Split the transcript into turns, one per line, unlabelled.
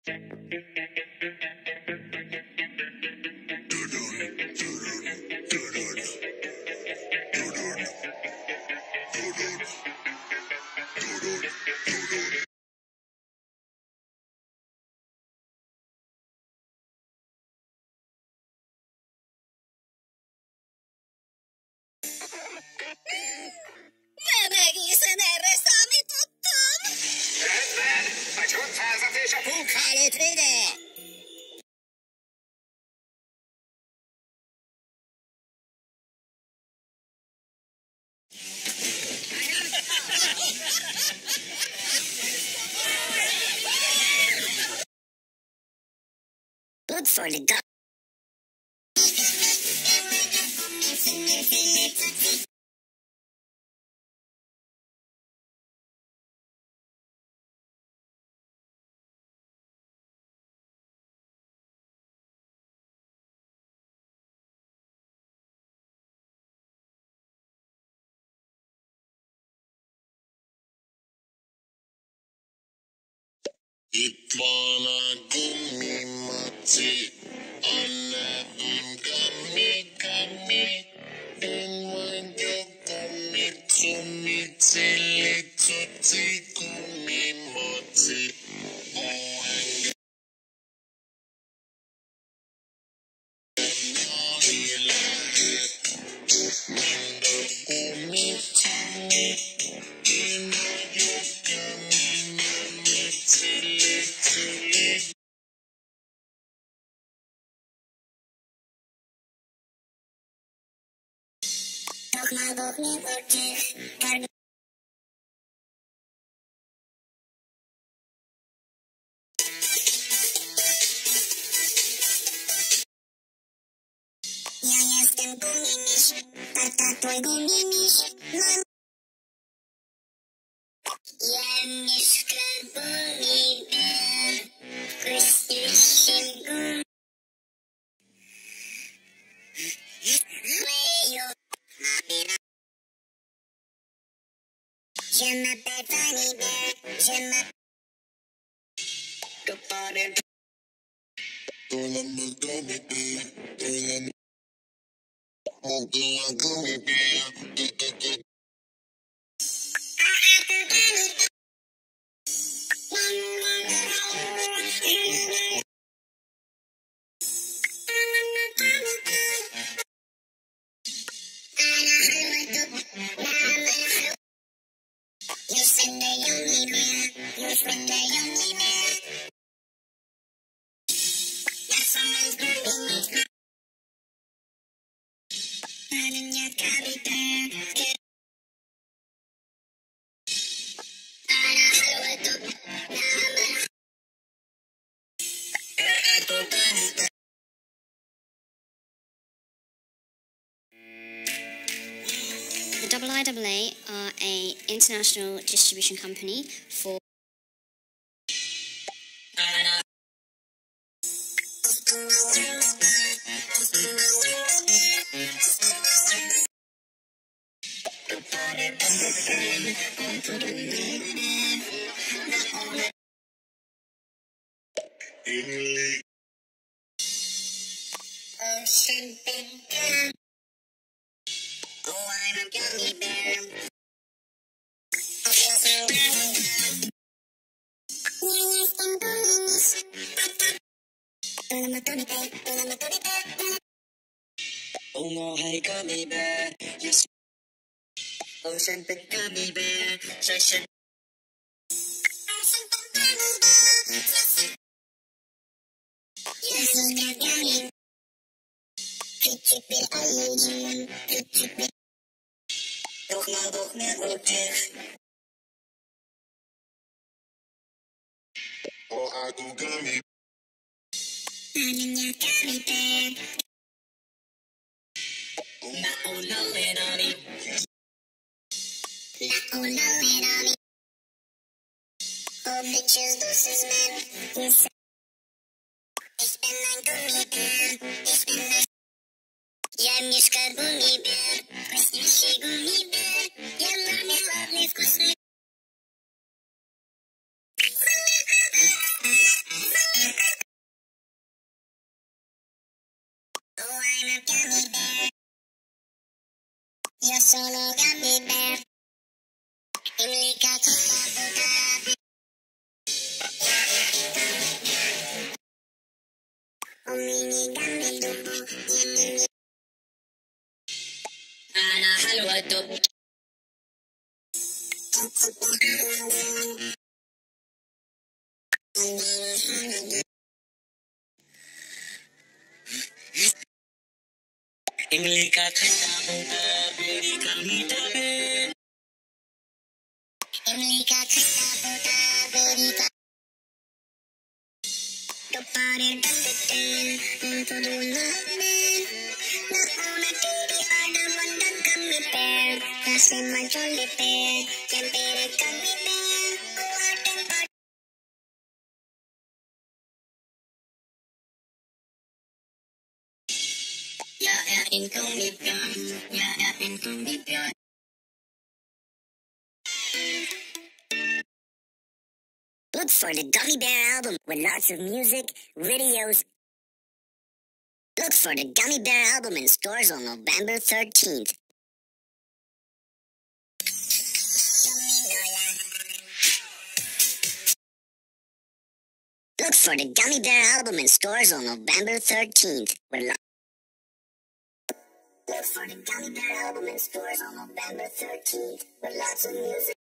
Nem egészen erre számítottam!
Rendben! A csontházat és a punkhálót vége!
Good for the dog.
Itt van a gumimaci, a nevem Gummy, Gummy. Én vagyok gumicumici, licuci, gumimaci. Ó, engem nyomni lehet, mind a gumicumi. Én vagyok gumicumici, licuci.
Toch magok még oчих, kár... Ja jestem gumimiś, tata twój gumimiś, mam... Ja mieszkam gumibem, wkrótce gum... Lejo, je m'appelle Funny Bear, je m'appelle...
I'm a gummy bear, I'm a gummy bear.
You send a yummy bear, you send a yummy bear. That's someone's gummy. I'm in your gummy bear. The IIAA are an international distribution company for Ocean Big Gun. Oh, I'm a gummy bear. I feel so well. Yes, I'm gummies. I'm a gummy bear. I'm a gummy bear.
Oh no, hey gummy bear, yes. Ocean big gummy bear, session.
Yes, I'm a gummy. Küçük bir ayıcıyım. Küçük bir...
Toch magok még oчих.
Oh, I go gummy.
I'm in your gummy bear.
Oh no, and on it.
Oh, no, and on me. Oh, bitches, this is man. Yes. Ich bin ein Gummibär. Ich bin ein... Ja mieszka Gummibär. Wkrótce Gummibär. Ja mamy ładny wkus. solo gummy bear. Imlika kita buka. Oh mini gummy dubu.
Ana halwa dubu. Imlika kita buka. Beri kami tabe.
Imlika kita buka. Beri kami. Kepada dan untuk dunia. Nauna tiri ada mandan kami bear. Kasih majoli bear. Yang beri kami bear. Kuatan pada.
Ya in kami bear. Ya in kami bear.
Look for the Gummy Bear album with lots of music, videos. Look for the Gummy Bear album in stores on November 13th. Look for the Gummy Bear album in stores on November 13th. Look for the Gummy Bear album in stores on November 13th with lots of music.